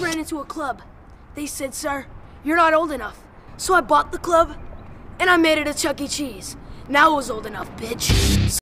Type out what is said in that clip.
ran into a club. They said, "Sir, you're not old enough." So I bought the club, and I made it a Chuck E. Cheese. Now it was old enough, bitch.